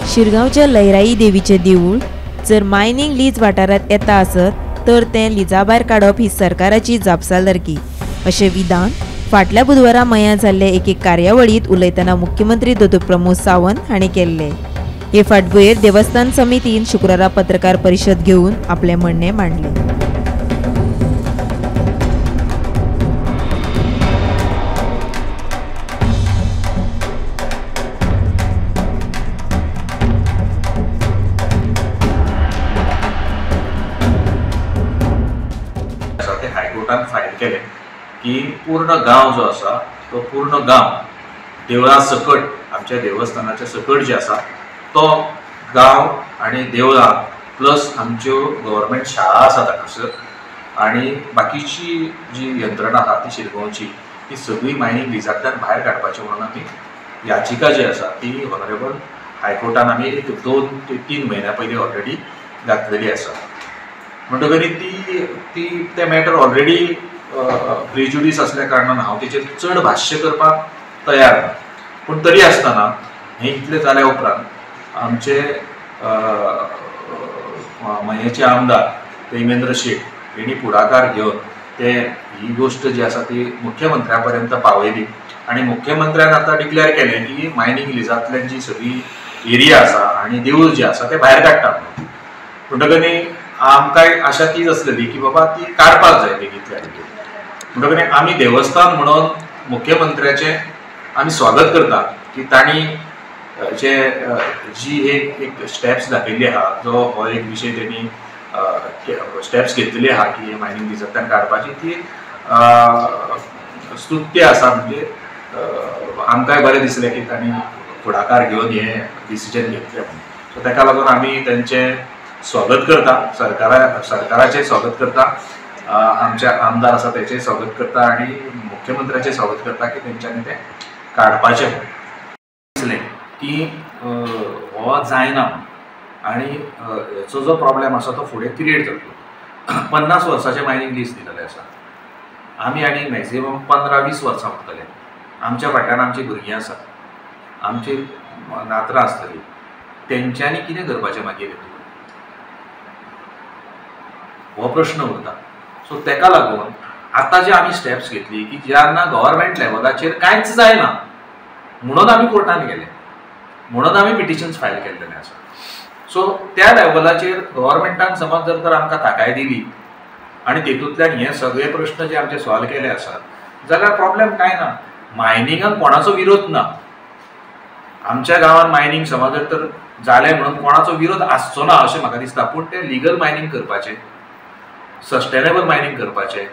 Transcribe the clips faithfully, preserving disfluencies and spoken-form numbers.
शिरगांवच्या लयराई देवीचे देऊळ जर मायनिंग लीज वाठारात येता आसत तर तें लिजा भायर काडप ही सरकाराची जापसालदारकी अशें विधान फाटल्या बुधवारा मयां जाल्ले एके कार्यावळीत उलयतना मुख्यमंत्री दोतोर प्रमोद सावंत हांणी केल्ले। हे फाटभुंयेर देवस्थान समितीन शुक्रारा पत्रकार परिशद घेवन आपले म्हणणे मांडले। हायकोर्टान फायल केले की पूर्ण गांव जो आसा तो पूर्ण गांव देवळा सकट आमच्या देवस्थानाच्या सकट जे आसा तो गांव आनी देवळां प्लस आमच्यो गव्हर्मेंट शाळा आसा ताकासर आनी बाकीची जी यंत्रणा आहा ती शिरगांवची ती सगळी मायनिंग लिजांतल्यान भायर काडपाची म्हणून आमी याचिका जी आसा ती ऑनरेबल हायकोर्टान आमी एक दोन ते तीन म्हयन्या पयलीं ऑलरेडी घातलेली आसा। म्हणटकच ती ती ते मॅटर ऑलरेडी प्रिज्युडीस असल्या कारणान हांव तेचेर चड भाश्य करपाक तयार ना, पूण तरी आसतना हें इतलें जाल्या उपरांत आमचे मयेचे आमदार प्रेमेंद्र शेट हेणी पुढाकार घेवन ते ही गोष्ट जी आसा ती मुख्यमंत्र्या पर्यंत पावयली आनी मुख्यमंत्र्यान आतां डिक्लेअर केलें की मायनिंग लिजांतल्यान जी सगळी एरिया आसा आनी देवूळ जे आसा ते भायर काडटा म्हणटकच आमकां आशा तीच आसलेली की बाबा ती काडपाक जाय बेगींतल्या बेगीन। म्हणटकच आमी देवस्थान म्हणून मुख्यमंत्र्याचें आमी स्वागत करता की तांणी जे जी एक एक स्टेप्स दाखयल्ली आहा जो हो एक विशय तेणी स्टेप्स घेतलेली आहा की मायनिंग लिजांतल्यान काडपाची ती स्तुत्य आसा। म्हणजे आमकांय बरें दिसलें की तांणी फुडाकार घेवन हें डिसिजन घेतलें म्हणून। सो ताका लागून आमी तेंचें स्वागत करता, सरकारा सरकाराचें स्वागत करता, आमचे आमदार आसा तेचें स्वागत करता आनी मुख्यमंत्र्याचें स्वागत करता की तेंच्यांनी तें काडपाचें दिसलें की हो जायना आनी हेचो जो प्रॉब्लेम आसा तो फुडें क्रिएट जातलो। पन्नास वर्साचें मायनिंग लीज दिलेलें आसा, आमी आनी मॅक्झिमम पंदरा वीस वर्सां उरतले। आमच्या फाटल्यान आमची भुरगीं आसा, आमची नातरां आसतलीं, तेंच्यांनी कितें करपाचें मागीर हो प्रश्न उरता। सो तेका लागून आतां जे आमी स्टेप्स घेतली की जेन्ना गव्हर्मेंट लेवलाचेर कांयच जायना म्हणून आमी कोर्टान गेले, म्हणून आमी पिटिशन्स फायल केल्लेले आसा। सो त्या लेवलाचेर गव्हर्मेंटान समज जर तर आमकां ताकाय दिली आनी तेतूंतल्यान हे सगळे प्रश्न जे आमचे सॉल्व केले आसात जाल्यार प्रॉब्लेम कांय ना। मायनिंगाक कोणाचो विरोध ना, आमच्या गांवांत मायनिंग समज जर तर जालें म्हणून कोणाचो विरोध आसचो ना अशें म्हाका दिसता। पूण तें लिगल मायनिंग करपाचें, सस्टेनेबल मायनिंग करपाचें।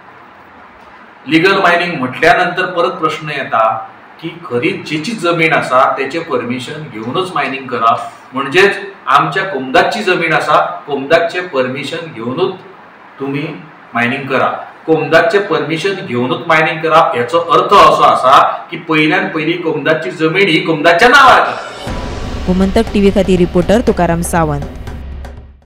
लिगल मायनिंग म्हटल्या नंतर परत प्रश्न येता की खरीच जेची जमीन आसा तेचें परमिशन घेवनूच मायनिंग करप, म्हणजेच आमच्या कोमदाची जमीन आसा कोमदाचें परमिशन घेवनूच तुमी मायनिंग करा, कोमदाचें परमिशन घेवनूच मायनिंग करप हेचो अर्थ असो आसा की पयल्यान पयली कोमदाची जमीन ही कोमदाच्या नांवार। गोमंतक टीव्ही खातीर रिपोर्टर तुकाराम सावंत।